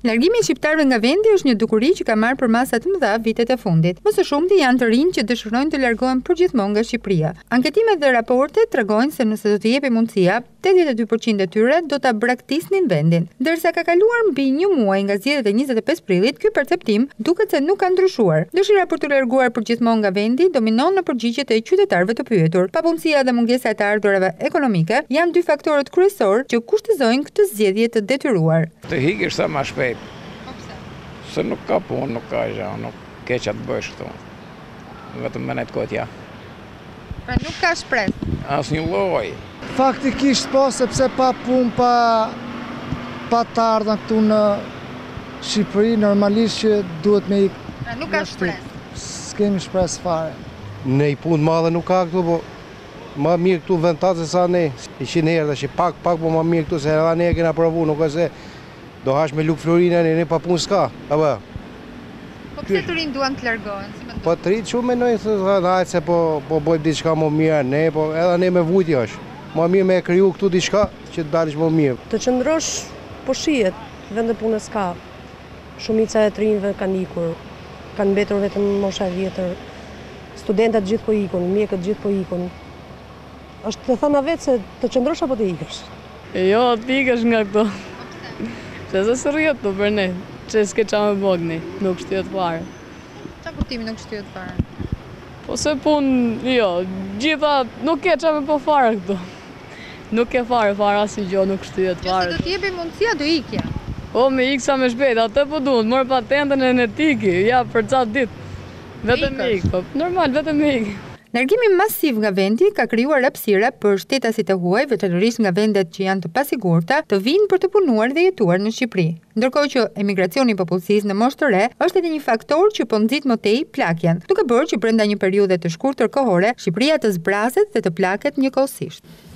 Largimi i shqiptarëve nga vendi është një dukuri që ka marrë përmasa të mëdha vitet e fundit. Më së shumti janë të rinj që dëshirojnë të largohen përgjithmonë nga Shqipëria. Anketimet dhe raportet tregojnë se nëse do t'i jepi mundësia, 82% e tyre do ta braktisnin vendin. Ndërsa ka kaluar mbi një muaj nga zgjedhjet e 25 prillit, ky perceptim duket se nuk ka ndryshuar. Dëshira për të larguar përgjithmonë nga vendi dominon në përgjigjet e qytetarëve të pyetur. Papunësia dhe mungesa e të ardhurave ekonomike janë dy faktorët kryesorë që kushtëzojnë këtë zgjedhje të detyruar. Të hikësh sa më shpejt. Se nuk ka punë, nuk ka gjë, nuk ke që të bësh këtu. Vetëm me nejtë kotja. Pra nuk ka shpresë. Asnjë lloj. Faktikisht po, sepse pa punë, pa të ardha këtu në Shqipëri, normalisht që duhet me ikë. Pra nuk ka shpresë. S'kemi shpresë fare. Ne i punë madhe nuk ka këtu, po ma mirë këtu ventat se sa ne. 100 herë dhe që pak po ma mirë këtu, se edhe ne e kena provu, nuk e se do hash me lukë Florina, ne pa punë s'ka. Po pse të rinë duan të largohen? Po të rinë që menojnë se po bojmë diçka më mirë, ne, po edhe ne me vujti është. Ma mirë me e kriju këtu diçka që të dalish më mirë. Të qëndrosh po shihet, vend e punës ka. Shumica e të rinjve kanë ikur, kanë mbetur vetëm mosha e vjetër. Studentët gjithë po ikun, mjekët gjithë po ikun. Është të thëna vetë se të qëndrosh apo të ikësh? Jo, të ikësh nga këto. Se së rrjet të për ne, që s'ke qa me bogni, nuk shtyhet fare. Qa kuptimi nuk shtyhet fare? Po se jo, gjitha nuk ke qa me po fare këtu. Nuk ke fare asnjë gjë, nuk shtyhet fare. Që se do t'jepi mundësia do ikja? Po me ikë sa me shpejt, atë po duhet, mërë patentën e në tiki, ja për qatë ditë. Vetëm me ikë, po normal, vetëm me ikë. Largimi masiv nga vendi ka krijuar hapësira për shtetasit e huaj, veçanërisht nga vendet që janë të pasigurta, të vinë për të punuar dhe jetuar në Shqipëri. Ndërkohë që emigracioni i popullsisë në moshë të re është edhe një faktor që po nxit më tej plakjen, duke bërë që brenda një periudhe të shkurtër kohore, Shqipëria të zbrazet dhe të plaket njëkohësisht.